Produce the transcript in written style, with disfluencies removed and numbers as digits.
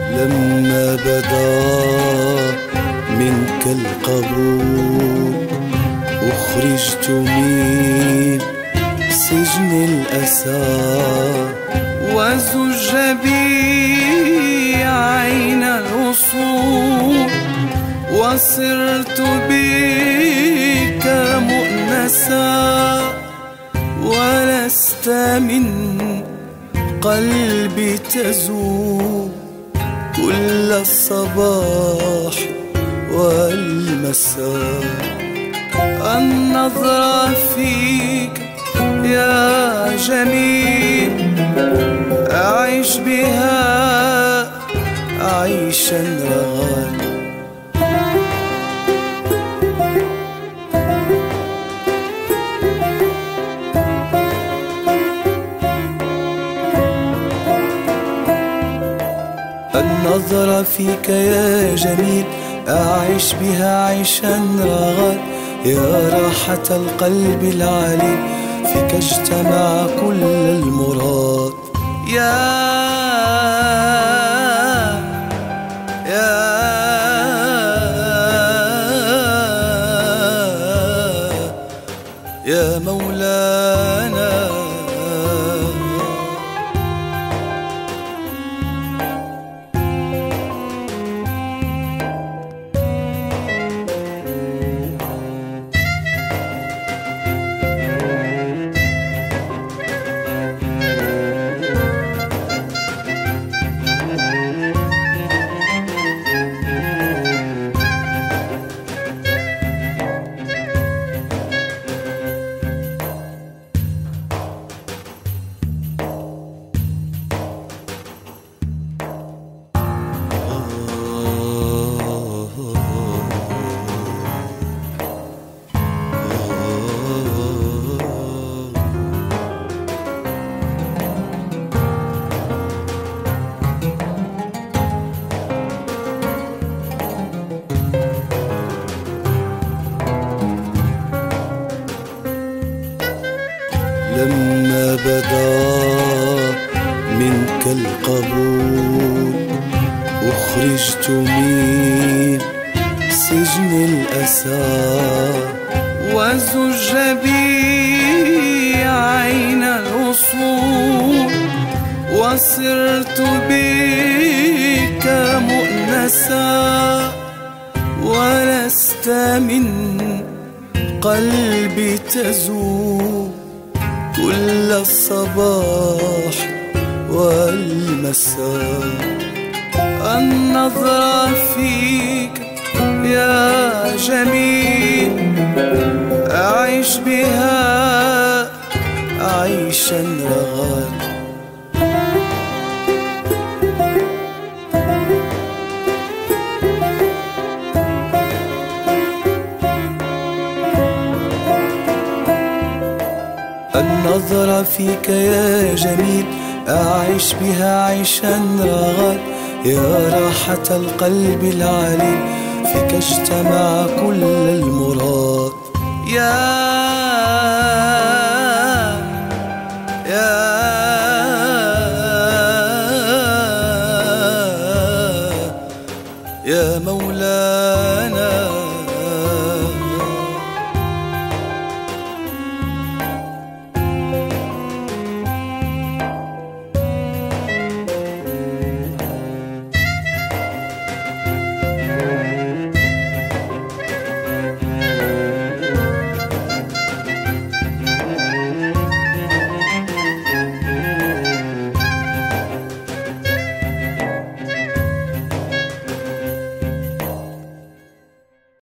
لما بدا منك القبول أخرجت من سجن الأسى، وزج بي عين الوصول، وصرت بك مؤنسا، ولست من قلبي تزول كل الصباح والمساء. النظرة فيك يا جميل أعيش بها عيشا رغد. النظرة فيك يا جميل أعيش بها عيشا رغد، يا راحة القلب العليل فيك اجتمع كل المراد. يا مولانا لما بدا منك القبول أخرجت من سجن الأسى، وزج بي عين الوصول، وصرت بك مؤنسا، ولست من قلبي تزول كل الصباح والمساء. النظرة فيك يا جميل أعيش بها عيشا رغد. النظرة فيك يا جميل أعيش بها عيشا رغد، يا راحة القلب العليل فيك اجتمع كل المراد.